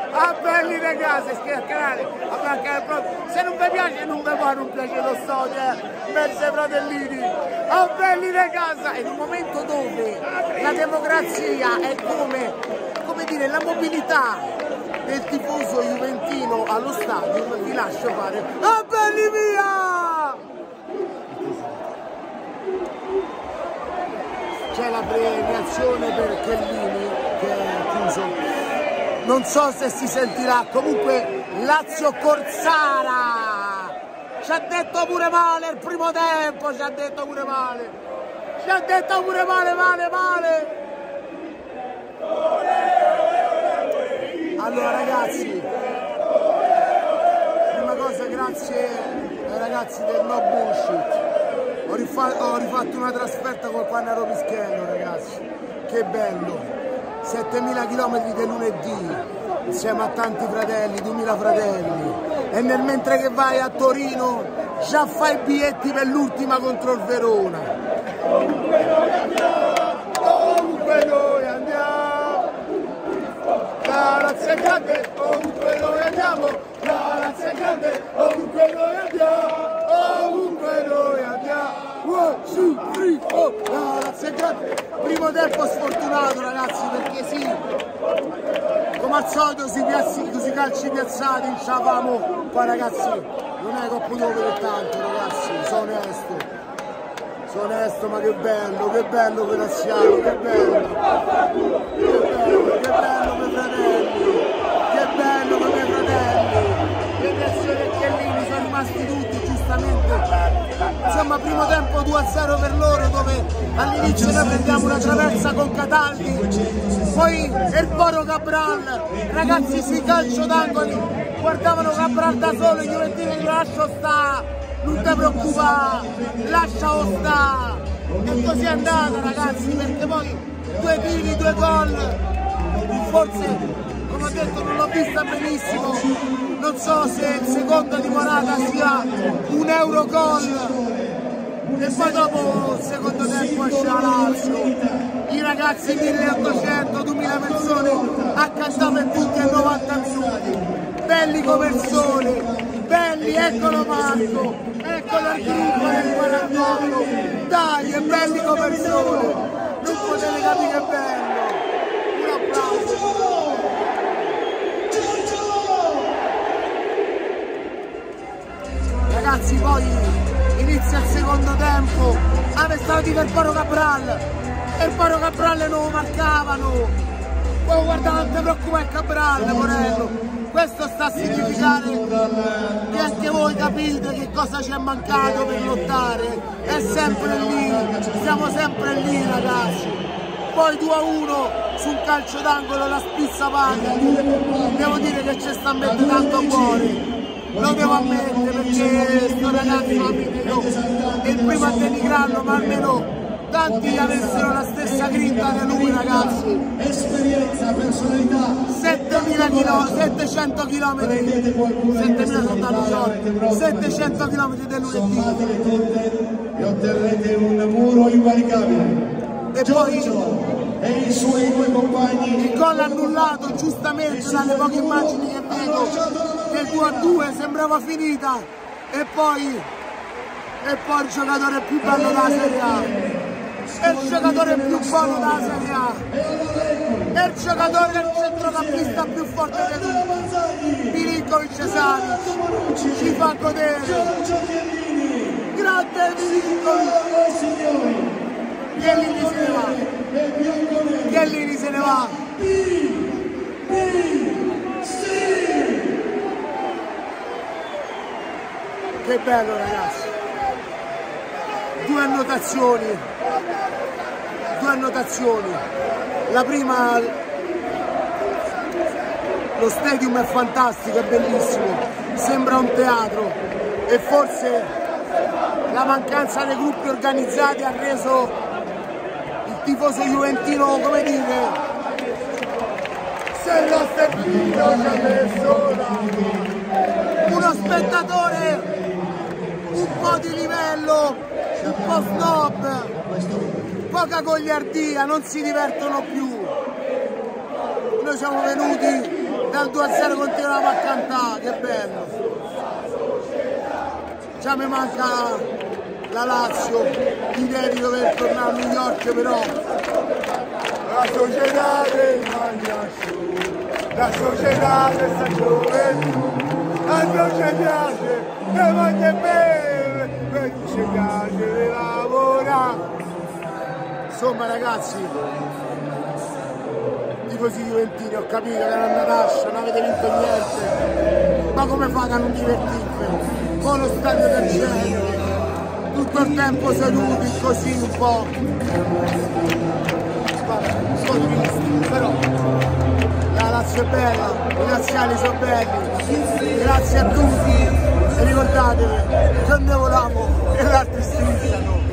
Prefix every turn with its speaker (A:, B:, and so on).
A: a belli di casa, iscrivetevi al canale, se non vi piace non vi fa, non piace lo storia, mezze fratellini, a belli di casa, in un momento dove la democrazia è come dire, la mobilità del tifoso juventino allo stadio, vi lascio fare, a belli via! C'è la premiazione per Chiellini che è chiuso, non so se si sentirà, comunque Lazio Corsara, ci ha detto pure male il primo tempo, ci ha detto pure male, male. Allora ragazzi, prima cosa grazie ai ragazzi del No Bullshit. Ho rifatto una trasferta col Quannaro Pischello, ragazzi, che bello, 7000 km di lunedì, insieme a tanti fratelli, 2000 fratelli, e nel mentre che vai a Torino già fai i biglietti per l'ultima contro il Verona. Ovunque noi andiamo, la Lazio è grande, ovunque noi andiamo, la Lazio è grande, ovunque noi andiamo, ovunque noi andiamo. 1, 2, 3, oh, la Lazio è grande. Primo tempo sfortunato ragazzi, perché sì, come al solito si calci piazzati, non ce la famo qua ragazzi, non è che ho potuto vedere tanto ragazzi, sono onesto, ma che bello Graziano, che bello per fratelli, le persone e Chiellini sono rimasti tutti giustamente, insomma primo tempo 2-0 per loro, dove all'inizio noi prendiamo una traversa con Cataldi, poi il Poro Cabral, ragazzi si calcio d'angoli, guardavano Cabral da solo, gli juventini lascio sta, non ti preoccupare, lascialo sta, e così è andata ragazzi, perché poi 2 tiri, 2 gol, forse come ho detto non l'ho vista benissimo, non so se il secondo di Morata sia un Eurogol, e poi dopo il secondo tempo esce la Lazio, i ragazzi 1800-2000 persone accantavano tutti a 90 minuti, belli come il sole, belli, eccolo Marco, eccolo il gruppo del 48, dai, è belli come il sole, non potete capire che bello, un applauso. Ragazzi poi inizia il secondo tempo, stati per Poro Cabral e il Poro Cabral non lo marcavano, poi guarda non ti preoccupare il Cabral, Morello, questo sta a significare che anche voi capite che cosa ci è mancato per lottare, è sempre lì, siamo sempre lì ragazzi. Poi 2-1 su un calcio d'angolo, la spizza paga, devo dire che ci sta a mettere tanto cuore. Lo devo ammettere perché sto ragazzo amico è il primo a denigrarlo, ma almeno tanti avessero la stessa grinta di lui ragazzi. Esperienza, personalità, 700 km, 7000 sono da 700 km del lunedì.
B: E otterrete un muro invalicabile.
A: E poi
B: e i suoi due compagni.
A: Il gol annullato giustamente dalle poche immagini che vedo, del 2-2 sembrava finita, e poi il giocatore più bello della Serie A, è il giocatore più buono della Serie A, è il giocatore del centrocampista più forte di tutti, Milinkovic-Savic, ci fa godere, grande Milinkovic. Chiellini se ne va, Chiellini se ne va. Che bello ragazzi, due annotazioni, la prima, lo stadium è fantastico, è bellissimo, sembra un teatro, e forse la mancanza dei gruppi organizzati ha reso il tifoso juventino, come dire, se l'ha servito ci ha messo uno spettatore un po' di livello, un po' snob, poca gogliardia, non si divertono più. Noi siamo venuti dal 2-0 continuiamo a cantare, che bello. Già mi manca la Lazio, l'idea di dover tornare a New York, però
C: la società del la società della gioventù, a noi ci piace, le volte belle, poi ci piace lavorare.
A: Insomma ragazzi, tifosi juventini, ho capito che era una tascia, non avete vinto niente, ma come fate a non divertirvi? Con lo stadio del genere, tutto il tempo seduti così un po'. Vabbè, sono tristi, però la Lazio è bella, i laziali sono belli, grazie a tutti e ricordatevi che noi volamo e gli altri strisciano.